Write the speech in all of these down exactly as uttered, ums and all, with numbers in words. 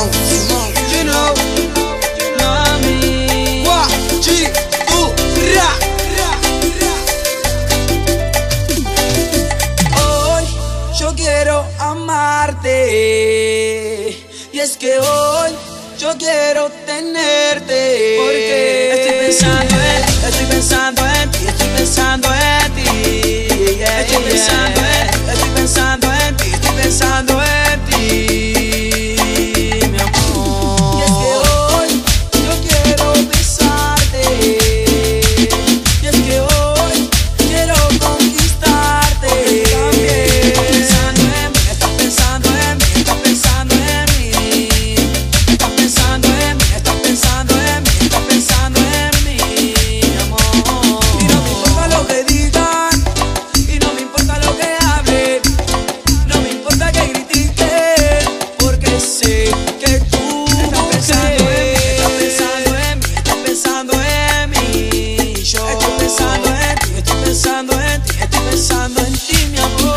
You know, mami. Guachiturra. Hoy yo quiero amarte, y es que hoy yo quiero tenerte, porque estoy pensando en ti, estoy pensando en ti, estoy pensando en ti, yeah, estoy pensando en ti, estoy pensando en ti, estoy pensando en ti, mi amor. Y es que hoy yo quiero besarte, y es que hoy quiero conquistarte también. Estás pensando en mí, estás pensando en mí, estás pensando en mí, estás pensando en mí, estás pensando en mí, estás pensando en mí, mi amor. Y no me importa lo que digan, y no me importa lo que hablen, no me importa que critiquen, porque sé que tú estás pensando en mí, estás pensando en mí, estás pensando en mí. Yo estoy pensando en ti, estoy pensando en ti, estoy pensando en ti, mi amor.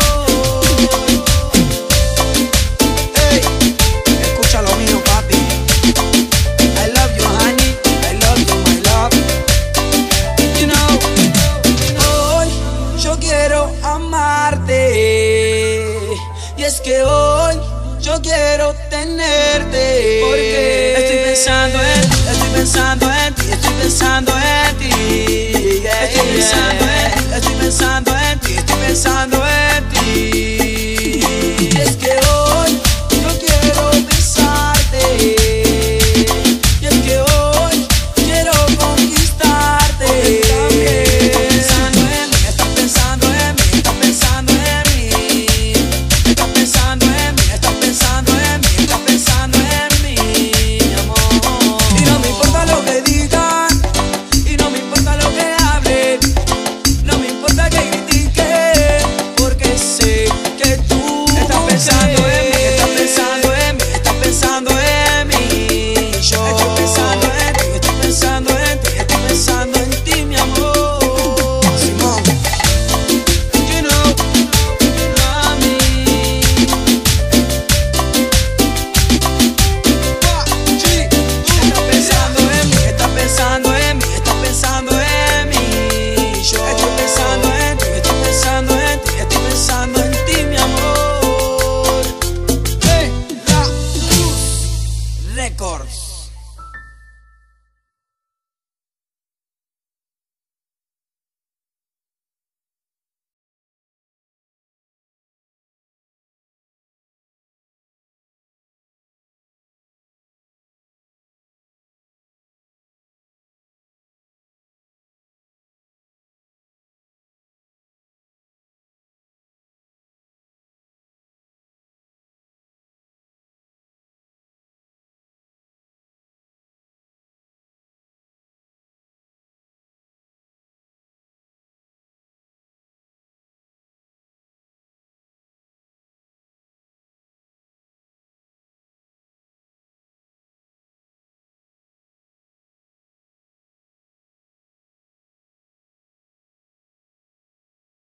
Hey, escucha lo mío, papi. I love you, honey, I love you, my love. You know, hoy yo quiero amarte, y es que hoy yo quiero tenerte, porque estoy pensando en ti, estoy pensando en ti, estoy pensando en ti, yeah, estoy pensando en ti, estoy pensando en ti, estoy pensando en ti, y es que hoy yo quiero besarte, y es que hoy quiero conquistarte también. Estás pensando en mí, estás pensando en mí, estás pensando en mí, estás pensando en mí, estás pensando en mí, estás pensando en mí, mi amor. Y no me importa lo que digan, y no me importa lo que hablen, no me importa que critiquen, porque sé que tú estás pensando en mí, estás pensando en mí, estás pensando en mí. Yo estoy pensando en ti, estoy pensando en ti, estoy pensando en ti, mi amor. Simón, you know, mami. Estás pensando en mí, estás pensando en mí, estás pensando en mí. Yo estoy pensando en ti, estoy pensando en ti, estoy pensando en ti, mi amor. Hey, la Luz Records.